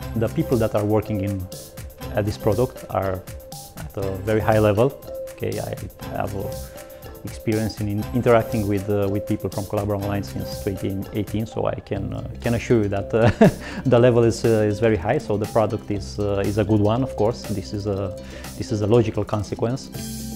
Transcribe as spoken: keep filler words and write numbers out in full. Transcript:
the people that are working in at this product are at a very high level. Okay, I have uh, experience in, in interacting with uh, with people from Collabora Online since twenty eighteen, so I can uh, can assure you that uh, the level is uh, is very high. So the product is uh, is a good one. Of course, this is a this is a logical consequence.